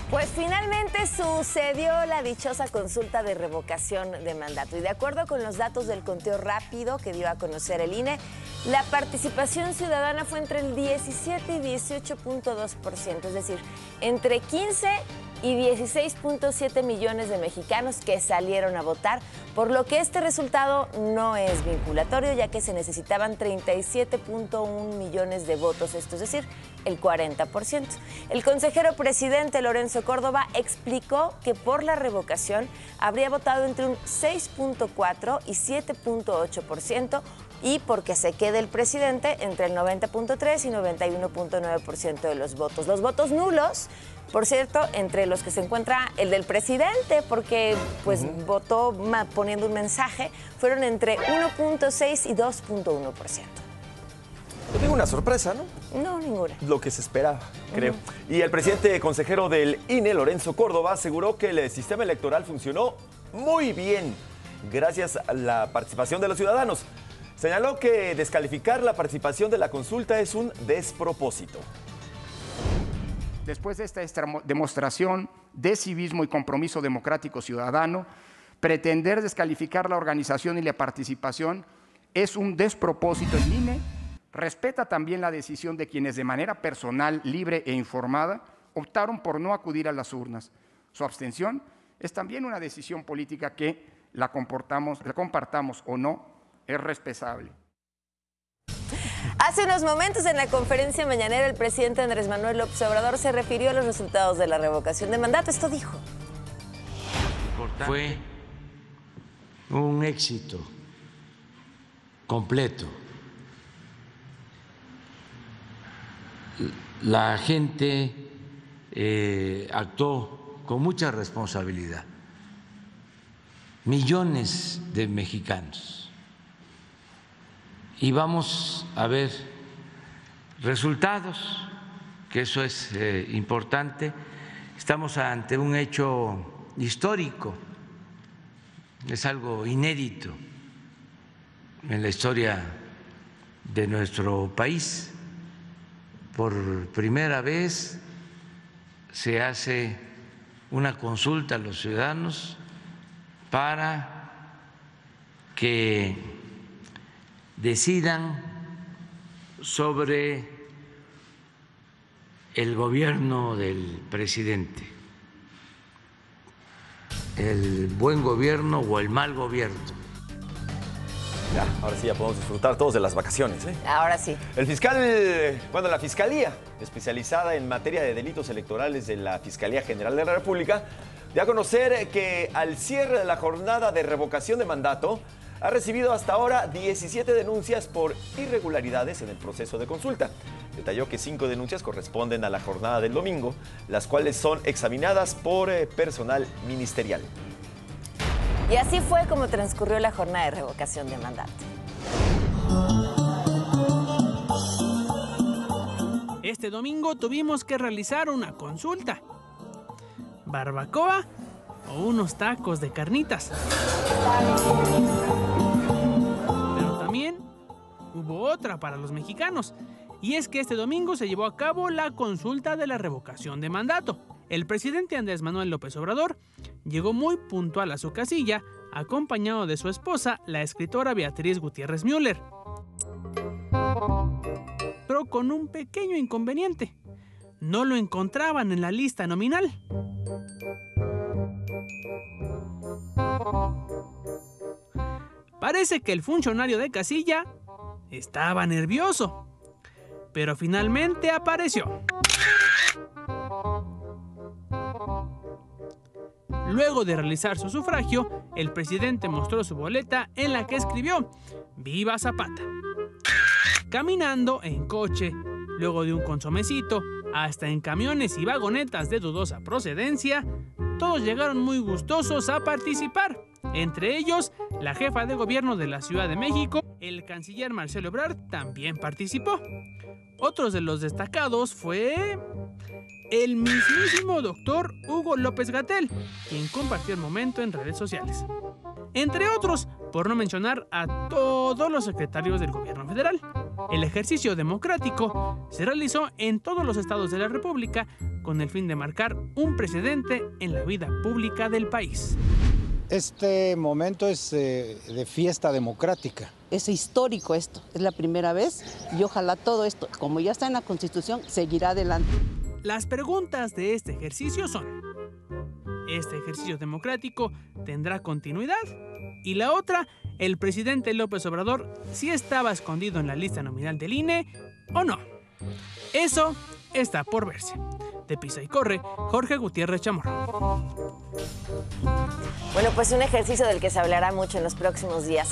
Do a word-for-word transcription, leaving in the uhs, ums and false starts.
Pues finalmente sucedió la dichosa consulta de revocación de mandato y de acuerdo con los datos del conteo rápido que dio a conocer el I N E, la participación ciudadana fue entre el diecisiete y dieciocho punto dos por ciento, es decir, entre quince y dieciséis punto siete millones de mexicanos que salieron a votar, por lo que este resultado no es vinculatorio, ya que se necesitaban treinta y siete punto uno millones de votos, esto es decir, el cuarenta por ciento. El consejero presidente Lorenzo Córdoba explicó que por la revocación habría votado entre un seis punto cuatro y siete punto ocho por ciento y porque se quede el presidente entre el noventa punto tres y noventa y uno punto nueve por ciento de los votos. Los votos nulos, por cierto, entre los que se encuentra el del presidente, porque pues uh-huh. votó poniendo un mensaje, fueron entre uno punto seis y dos punto uno por ciento. No tengo una sorpresa, ¿no? No, ninguna. Lo que se esperaba, creo. Uh-huh. Y el presidente consejero del I N E, Lorenzo Córdoba, aseguró que el sistema electoral funcionó muy bien gracias a la participación de los ciudadanos. Señaló que descalificar la participación de la consulta es un despropósito. Después de esta demostración de civismo y compromiso democrático ciudadano, pretender descalificar la organización y la participación es un despropósito. El I N E respeta también la decisión de quienes de manera personal, libre e informada optaron por no acudir a las urnas. Su abstención es también una decisión política que la, comportamos, la compartamos o no, es respetable. Hace unos momentos en la conferencia mañanera el presidente Andrés Manuel López Obrador se refirió a los resultados de la revocación de mandato. Esto dijo. Fue un éxito completo. La gente eh, actuó con mucha responsabilidad. Millones de mexicanos. Y vamos a ver resultados, que eso es eh, importante. Estamos ante un hecho histórico, es algo inédito en la historia de nuestro país. Por primera vez se hace una consulta a los ciudadanos para que decidan sobre el gobierno del presidente, el buen gobierno o el mal gobierno. Ya, ahora sí ya podemos disfrutar todos de las vacaciones, ¿eh? Ahora sí. El fiscal, bueno, la Fiscalía, especializada en materia de delitos electorales de la Fiscalía General de la República, dio a conocer que al cierre de la jornada de revocación de mandato, ha recibido hasta ahora diecisiete denuncias por irregularidades en el proceso de consulta. Detalló que cinco denuncias corresponden a la jornada del domingo, las cuales son examinadas por eh, personal ministerial. Y así fue como transcurrió la jornada de revocación de mandato. Este domingo tuvimos que realizar una consulta. ¿Barbacoa o unos tacos de carnitas? Pero también hubo otra para los mexicanos, y es que este domingo se llevó a cabo la consulta de la revocación de mandato. El presidente Andrés Manuel López Obrador llegó muy puntual a su casilla, acompañado de su esposa, la escritora Beatriz Gutiérrez Müller. Pero con un pequeño inconveniente: no lo encontraban en la lista nominal. Parece que el funcionario de casilla estaba nervioso, pero finalmente apareció. Luego de realizar su sufragio, el presidente mostró su boleta en la que escribió "Viva Zapata". Caminando, en coche, luego de un consomecito, hasta en camiones y vagonetas de dudosa procedencia, todos llegaron muy gustosos a participar. Entre ellos, la jefa de gobierno de la Ciudad de México, el canciller Marcelo Ebrard, también participó. Otros de los destacados fue el mismísimo doctor Hugo López-Gatell, quien compartió el momento en redes sociales. entre otros, por no mencionar a todos los secretarios del gobierno federal. El ejercicio democrático se realizó en todos los estados de la República con el fin de marcar un precedente en la vida pública del país. Este momento es eh, de fiesta democrática. Es histórico esto, es la primera vez y ojalá todo esto, como ya está en la Constitución, seguirá adelante. Las preguntas de este ejercicio son: ¿este ejercicio democrático tendrá continuidad? Y la otra, ¿el presidente López Obrador sí estaba escondido en la lista nominal del I N E o no? Eso está por verse. De Pisa y Corre, Jorge Gutiérrez Chamorro. Bueno, pues un ejercicio del que se hablará mucho en los próximos días.